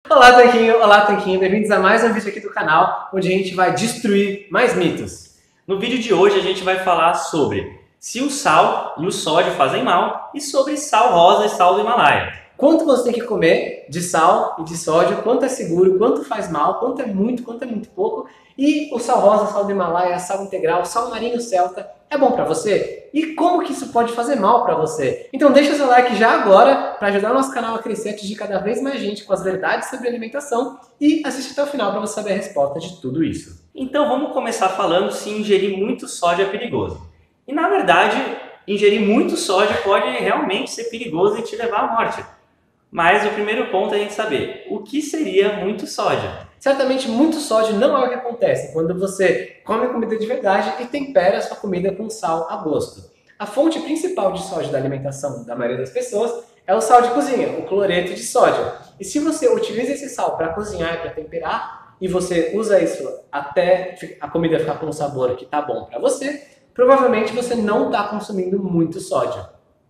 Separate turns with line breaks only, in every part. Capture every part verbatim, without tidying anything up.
Olá, Tanquinho! Olá, Tanquinho! Bem-vindos a mais um vídeo aqui do canal, onde a gente vai destruir mais mitos.
No vídeo de hoje a gente vai falar sobre se o sal e o sódio fazem mal e sobre sal rosa e sal do Himalaia.
Quanto você tem que comer de sal e de sódio, quanto é seguro, quanto faz mal, quanto é muito, quanto é muito pouco. E o sal rosa, sal do Himalaia, sal integral, sal marinho celta, é bom para você? E como que isso pode fazer mal para você? Então deixa seu like já agora para ajudar o nosso canal a crescer e atingir cada vez mais gente com as verdades sobre alimentação e assiste até o final para você saber a resposta de tudo isso.
Então vamos começar falando se ingerir muito sódio é perigoso. E na verdade, ingerir muito sódio pode realmente ser perigoso e te levar à morte. Mas o primeiro ponto é a gente saber o que seria muito sódio.
Certamente muito sódio não é o que acontece quando você come comida de verdade e tempera a sua comida com sal a gosto. A fonte principal de sódio da alimentação da maioria das pessoas é o sal de cozinha, o cloreto de sódio. E se você utiliza esse sal para cozinhar e para temperar, e você usa isso até a comida ficar com um sabor que está bom para você, provavelmente você não está consumindo muito sódio.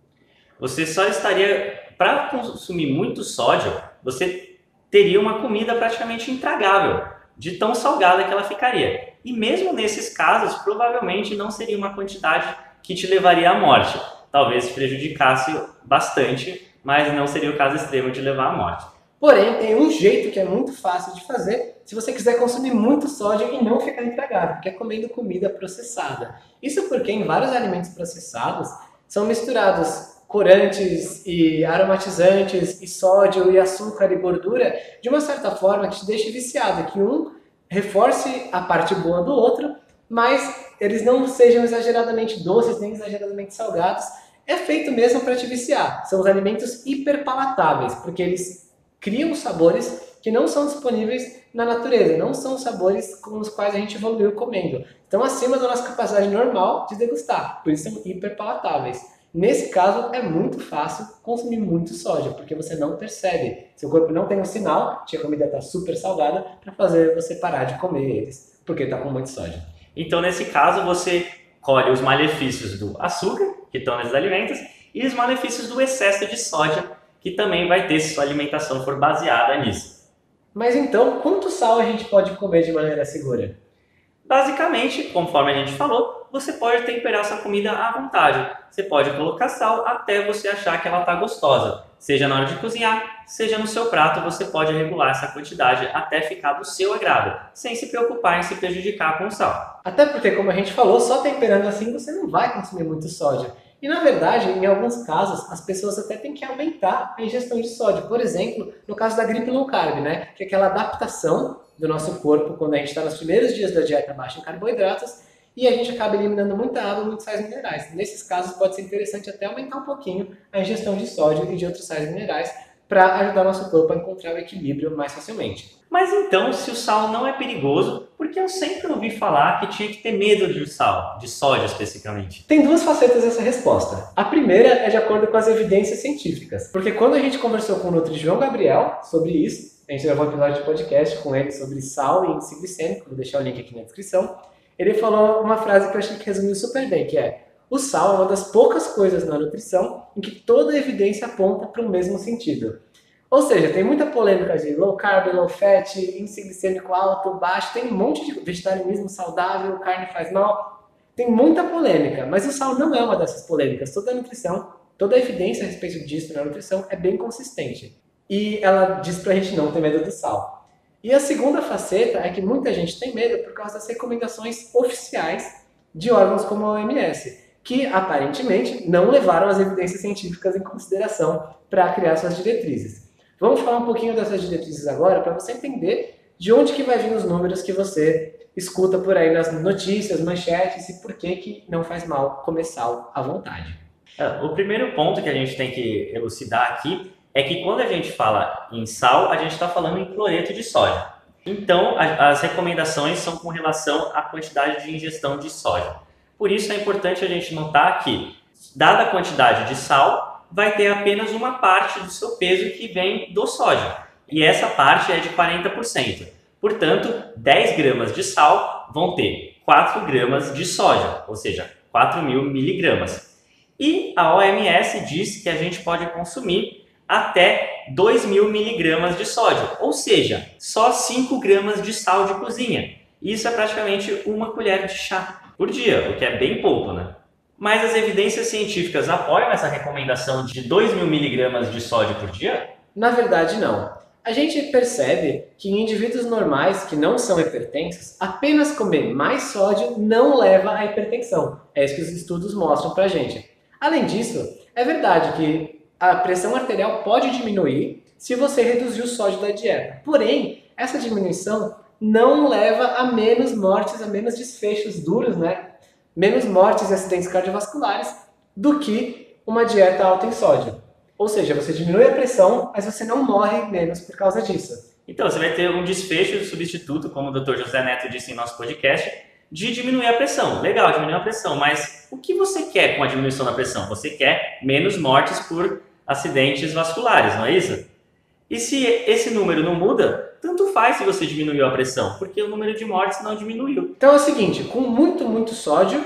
Você só estaria... Para consumir muito sódio, você teria uma comida praticamente intragável, de tão salgada que ela ficaria. E mesmo nesses casos, provavelmente não seria uma quantidade que te levaria à morte. Talvez te prejudicasse bastante, mas não seria o caso extremo de levar à morte.
Porém, tem um jeito que é muito fácil de fazer se você quiser consumir muito sódio e não ficar intragável, que é comendo comida processada. Isso porque em vários alimentos processados são misturados corantes e aromatizantes e sódio e açúcar e gordura de uma certa forma que te deixe viciado, que um reforce a parte boa do outro, mas eles não sejam exageradamente doces nem exageradamente salgados. É feito mesmo para te viciar. São os alimentos hiperpalatáveis, porque eles criam sabores que não são disponíveis na natureza, não são sabores com os quais a gente evoluiu comendo. Estão acima da nossa capacidade normal de degustar, por isso são hiperpalatáveis. Nesse caso, é muito fácil consumir muito sódio, porque você não percebe. Seu corpo não tem um sinal de que a comida está super salgada para fazer você parar de comer eles, porque está com muito sódio.
Então, nesse caso, você colhe os malefícios do açúcar, que estão nesses alimentos, e os malefícios do excesso de sódio, que também vai ter se sua alimentação for baseada nisso.
Mas então, quanto sal a gente pode comer de maneira segura?
Basicamente, conforme a gente falou, você pode temperar sua comida à vontade. Você pode colocar sal até você achar que ela está gostosa. Seja na hora de cozinhar, seja no seu prato, você pode regular essa quantidade até ficar do seu agrado, sem se preocupar em se prejudicar com o sal.
Até porque, como a gente falou, só temperando assim você não vai consumir muito sódio. E na verdade, em alguns casos, as pessoas até têm que aumentar a ingestão de sódio. Por exemplo, no caso da gripe low carb, né? Que é aquela adaptação do nosso corpo quando a gente está nos primeiros dias da dieta baixa em carboidratos e a gente acaba eliminando muita água e muitos sais minerais. Nesses casos pode ser interessante até aumentar um pouquinho a ingestão de sódio e de outros sais minerais para ajudar o nosso corpo a encontrar o equilíbrio mais facilmente.
Mas então, se o sal não é perigoso, por que eu sempre ouvi falar que tinha que ter medo de sal, de sódio especificamente?
Tem duas facetas dessa resposta. A primeira é de acordo com as evidências científicas, porque quando a gente conversou com o Nutri João Gabriel sobre isso, a gente gravou um episódio de podcast com ele sobre sal e índice glicêmico, vou deixar o link aqui na descrição. Ele falou uma frase que eu achei que resumiu super bem, que é: o sal é uma das poucas coisas na nutrição em que toda a evidência aponta para o mesmo sentido. Ou seja, tem muita polêmica de low carb, low fat, índice glicêmico alto, baixo, tem um monte de vegetarianismo saudável, carne faz mal, tem muita polêmica, mas o sal não é uma dessas polêmicas. Toda a nutrição, toda a evidência a respeito disso na nutrição é bem consistente. E ela diz pra gente não ter medo do sal. E a segunda faceta é que muita gente tem medo por causa das recomendações oficiais de órgãos como a O M S, que aparentemente não levaram as evidências científicas em consideração para criar suas diretrizes. Vamos falar um pouquinho dessas diretrizes agora para você entender de onde que vai vir os números que você escuta por aí nas notícias, manchetes e por que que não faz mal comer sal à vontade.
O primeiro ponto que a gente tem que elucidar aqui é que quando a gente fala em sal, a gente está falando em cloreto de sódio. Então, a, as recomendações são com relação à quantidade de ingestão de sódio. Por isso é importante a gente notar que, dada a quantidade de sal, vai ter apenas uma parte do seu peso que vem do sódio. E essa parte é de quarenta por cento. Portanto, dez gramas de sal vão ter quatro gramas de sódio, ou seja, quatro mil miligramas. E a O M S diz que a gente pode consumir até dois mil miligramas de sódio, ou seja, só cinco gramas de sal de cozinha. Isso é praticamente uma colher de chá por dia, o que é bem pouco, né? Mas as evidências científicas apoiam essa recomendação de dois mil miligramas de sódio por dia?
Na verdade, não. A gente percebe que em indivíduos normais que não são hipertensos, apenas comer mais sódio não leva à hipertensão. É isso que os estudos mostram pra gente. Além disso, é verdade que a pressão arterial pode diminuir se você reduzir o sódio da dieta. Porém, essa diminuição não leva a menos mortes, a menos desfechos duros, né? Menos mortes e acidentes cardiovasculares do que uma dieta alta em sódio. Ou seja, você diminui a pressão, mas você não morre menos por causa disso.
Então, você vai ter um desfecho de substituto, como o doutor José Neto disse em nosso podcast, de diminuir a pressão. Legal, diminuir a pressão, mas o que você quer com a diminuição da pressão? Você quer menos mortes por acidentes vasculares, não é isso? E se esse número não muda, tanto faz se você diminuiu a pressão, porque o número de mortes não diminuiu.
Então é o seguinte, com muito, muito sódio,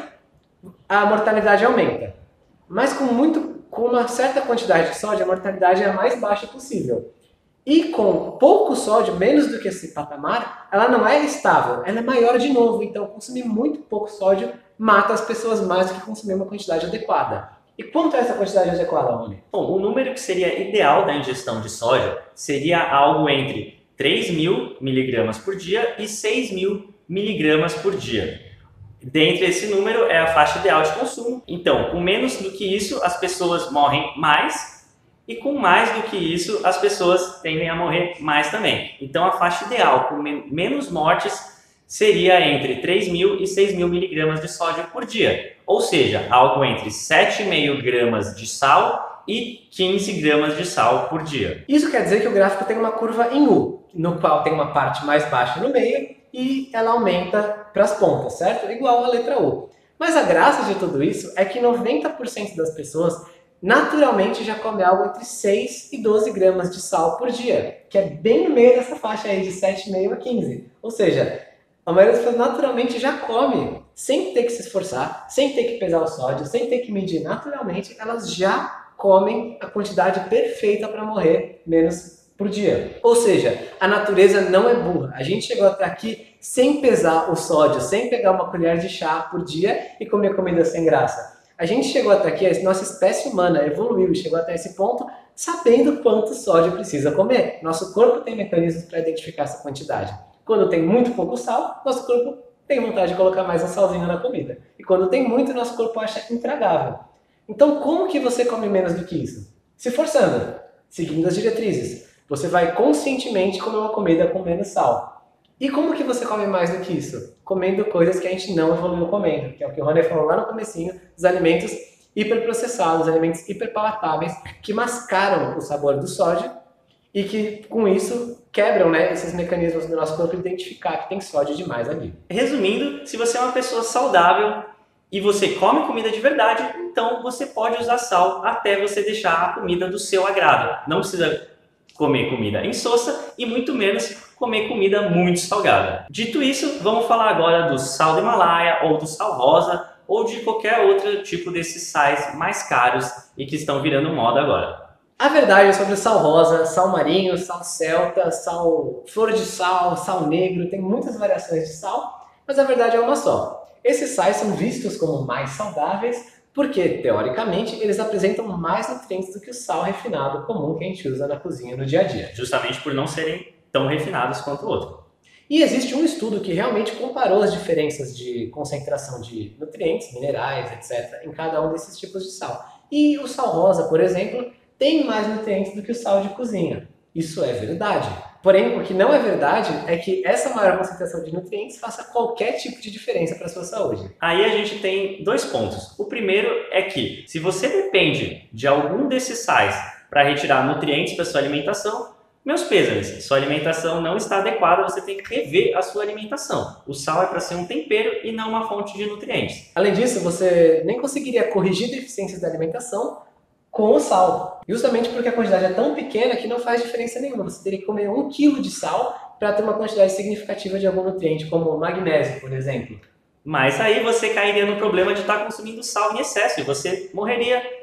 a mortalidade aumenta. Mas com, muito, com uma certa quantidade de sódio, a mortalidade é a mais baixa possível. E com pouco sódio, menos do que esse patamar, ela não é estável, ela é maior de novo. Então consumir muito pouco sódio mata as pessoas mais do que consumir uma quantidade adequada. E quanto é essa quantidade adequada, Rony?
Bom, o número que seria ideal da ingestão de sódio seria algo entre três mil miligramas por dia e seis mil miligramas por dia. Dentre esse número é a faixa ideal de consumo. Então, com menos do que isso, as pessoas morrem mais, e com mais do que isso, as pessoas tendem a morrer mais também. Então, a faixa ideal, com men- menos mortes, seria entre três mil e seis mil miligramas de sódio por dia. Ou seja, algo entre sete vírgula cinco gramas de sal e quinze gramas de sal por dia.
Isso quer dizer que o gráfico tem uma curva em U, no qual tem uma parte mais baixa no meio e ela aumenta para as pontas, certo? Igual a letra U. Mas a graça de tudo isso é que noventa por cento das pessoas naturalmente já come algo entre seis e doze gramas de sal por dia, que é bem no meio dessa faixa aí de sete vírgula cinco a quinze. Ou seja, a maioria das pessoas naturalmente já come, sem ter que se esforçar, sem ter que pesar o sódio, sem ter que medir naturalmente, elas já comem a quantidade perfeita para morrer menos por dia. Ou seja, a natureza não é burra. A gente chegou até aqui sem pesar o sódio, sem pegar uma colher de chá por dia e comer comida sem graça. A gente chegou até aqui, a nossa espécie humana evoluiu e chegou até esse ponto sabendo quanto sódio precisa comer. Nosso corpo tem mecanismos para identificar essa quantidade. Quando tem muito pouco sal, nosso corpo tem vontade de colocar mais um salzinho na comida. E quando tem muito, nosso corpo acha intragável. Então, como que você come menos do que isso? Se forçando, seguindo as diretrizes. Você vai conscientemente comer uma comida com menos sal. E como que você come mais do que isso? Comendo coisas que a gente não evoluiu comendo, que é o que o Rony falou lá no comecinho, os alimentos hiperprocessados, alimentos hiperpalatáveis, que mascaram o sabor do sódio e que, com isso, quebram, né, esses mecanismos do nosso corpo identificar que tem sódio demais ali.
Resumindo, se você é uma pessoa saudável e você come comida de verdade, então você pode usar sal até você deixar a comida do seu agrado. Não precisa comer comida insossa e muito menos comer comida muito salgada. Dito isso, vamos falar agora do sal do Himalaia ou do sal rosa ou de qualquer outro tipo desses sais mais caros e que estão virando moda agora.
A verdade é sobre o sal rosa, sal marinho, sal celta, sal flor de sal, sal negro, tem muitas variações de sal, mas a verdade é uma só. Esses sais são vistos como mais saudáveis porque, teoricamente, eles apresentam mais nutrientes do que o sal refinado comum que a gente usa na cozinha no dia a dia.
Justamente por não serem tão refinados quanto o outro.
E existe um estudo que realmente comparou as diferenças de concentração de nutrientes, minerais, etcétera, em cada um desses tipos de sal. E o sal rosa, por exemplo, tem mais nutrientes do que o sal de cozinha. Isso é verdade. Porém, o que não é verdade é que essa maior concentração de nutrientes faça qualquer tipo de diferença para a sua saúde.
Aí a gente tem dois pontos. O primeiro é que, se você depende de algum desses sais para retirar nutrientes para sua alimentação, meus pêsames, sua alimentação não está adequada, você tem que rever a sua alimentação. O sal é para ser um tempero e não uma fonte de nutrientes.
Além disso, você nem conseguiria corrigir deficiências da alimentação com o sal. Justamente porque a quantidade é tão pequena que não faz diferença nenhuma. Você teria que comer um quilo de sal para ter uma quantidade significativa de algum nutriente, como magnésio, por exemplo.
Mas aí você cairia no problema de estar consumindo sal em excesso e você morreria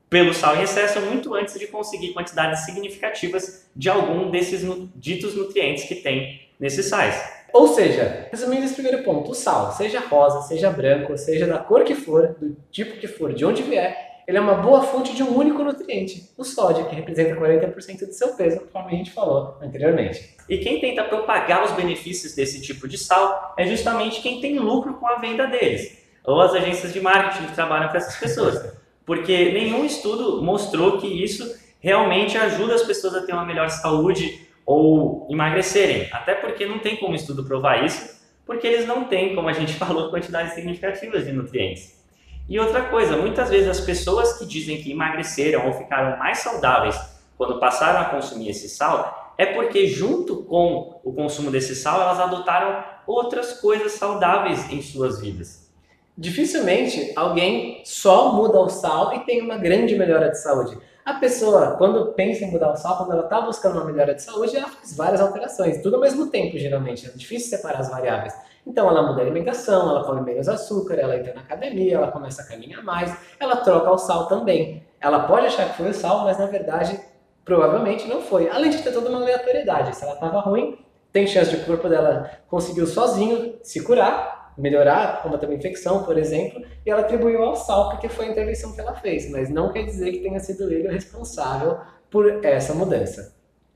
pelo sal em excesso muito antes de conseguir quantidades significativas de algum desses nu- ditos nutrientes que tem nesses sais.
Ou seja, resumindo esse primeiro ponto, o sal, seja rosa, seja branco, seja da cor que for, do tipo que for, de onde vier, ele é uma boa fonte de um único nutriente, o sódio, que representa quarenta por cento do seu peso, conforme a gente falou anteriormente.
E quem tenta propagar os benefícios desse tipo de sal é justamente quem tem lucro com a venda deles, ou as agências de marketing que trabalham para essas pessoas. Porque nenhum estudo mostrou que isso realmente ajuda as pessoas a ter uma melhor saúde ou emagrecerem. Até porque não tem como estudo provar isso, porque eles não têm, como a gente falou, quantidades significativas de nutrientes. E outra coisa, muitas vezes as pessoas que dizem que emagreceram ou ficaram mais saudáveis quando passaram a consumir esse sal, é porque junto com o consumo desse sal, elas adotaram outras coisas saudáveis em suas vidas.
Dificilmente alguém só muda o sal e tem uma grande melhora de saúde. A pessoa, quando pensa em mudar o sal, quando ela está buscando uma melhora de saúde, ela faz várias alterações, tudo ao mesmo tempo, geralmente. É difícil separar as variáveis. Então ela muda a alimentação, ela come menos açúcar, ela entra na academia, ela começa a caminhar mais, ela troca o sal também. Ela pode achar que foi o sal, mas na verdade, provavelmente não foi. Além de ter toda uma aleatoriedade. Se ela estava ruim, tem chance de o corpo dela conseguiu sozinho se curar, melhorar, combater uma infecção, por exemplo, e ela atribuiu ao sal porque foi a intervenção que ela fez, mas não quer dizer que tenha sido ele o responsável por essa mudança.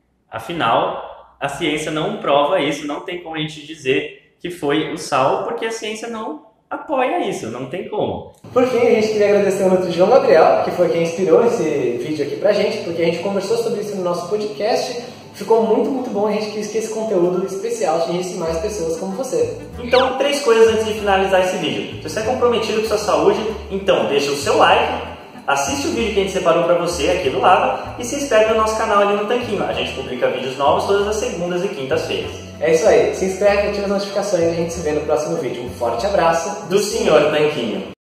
Afinal, a ciência não prova isso, não tem como a gente dizer que foi o sal, porque a ciência não apoia isso, não tem como.
Por fim, a gente queria agradecer ao Nutri João Gabriel, que foi quem inspirou esse vídeo aqui pra gente, porque a gente conversou sobre isso no nosso podcast, ficou muito, muito bom e a gente quis que esse conteúdo especial atingisse mais pessoas como você.
Então, três coisas antes de finalizar esse vídeo. Se você é comprometido com sua saúde, então deixa o seu like, assiste o vídeo que a gente separou para você aqui do lado e se inscreve no nosso canal ali no Tanquinho. A gente publica vídeos novos todas as segundas e quintas-feiras.
É isso aí, se inscreve, ativa as notificações e a gente se vê no próximo vídeo. Um forte abraço
do senhor Tanquinho.